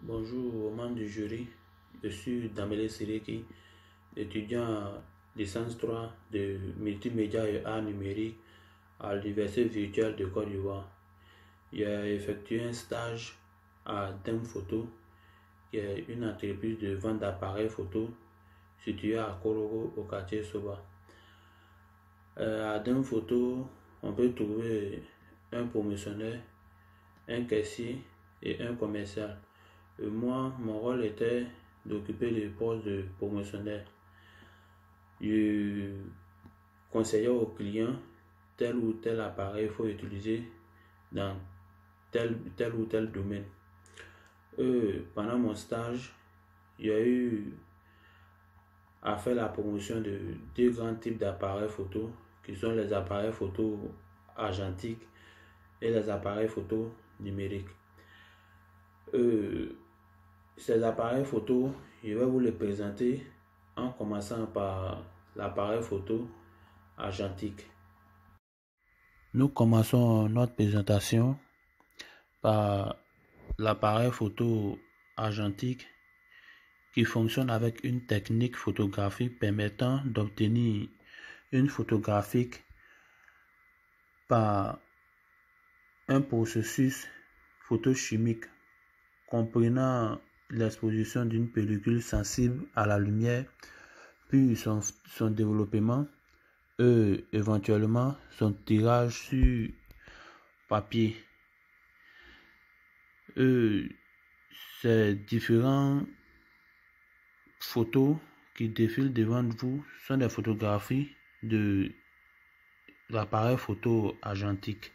Bonjour aux membres du jury. Je suis Damele Sereki, étudiant en licence 3 de multimédia et art numérique à l'Université virtuelle de Côte d'Ivoire. J'ai effectué un stage à Dem Photo, qui est une entreprise de vente d'appareils photo située à Korogo au quartier Soba. À Dem Photo, on peut trouver un promotionnaire, un caissier et un commercial. Moi, mon rôle était d'occuper le poste de promotionnaire. Je conseillais aux clients tel ou tel appareil il faut utiliser dans tel ou tel domaine. Pendant mon stage, il y a eu à faire la promotion de deux grands types d'appareils photo, qui sont les appareils photo argentiques et les appareils photo numériques. Ces appareils photo, je vais vous les présenter en commençant par l'appareil photo argentique. Nous commençons notre présentation par l'appareil photo argentique qui fonctionne avec une technique photographique permettant d'obtenir une photographie par un processus photochimique comprenant l'exposition d'une pellicule sensible à la lumière, puis son développement et éventuellement son tirage sur papier. Ces différentes photos qui défilent devant vous sont des photographies de l'appareil photo argentique.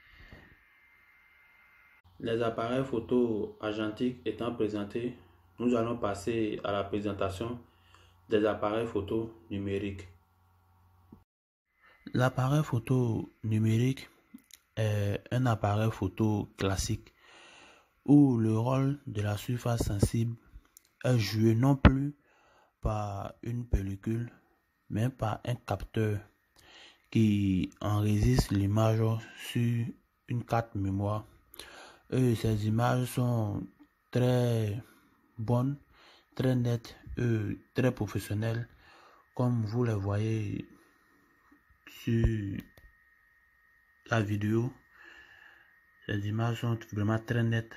Les appareils photo argentiques étant présentés, nous allons passer à la présentation des appareils photo numériques. L'appareil photo numérique est un appareil photo classique où le rôle de la surface sensible est joué non plus par une pellicule, mais par un capteur qui enregistre l'image sur une carte mémoire. Ces images sont très bonnes, très nettes et très professionnelles, comme vous les voyez sur la vidéo. Ces images sont vraiment très nettes.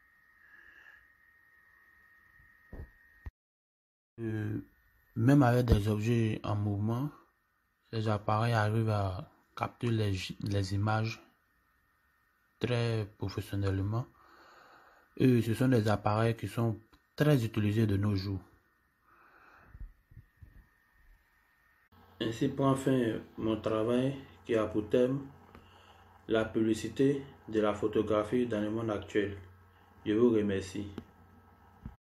Même avec des objets en mouvement, ces appareils arrivent à capter les images très professionnellement. Et ce sont des appareils qui sont très utilisés de nos jours. Ainsi prend fin mon travail qui a pour thème la publicité de la photographie dans le monde actuel. Je vous remercie.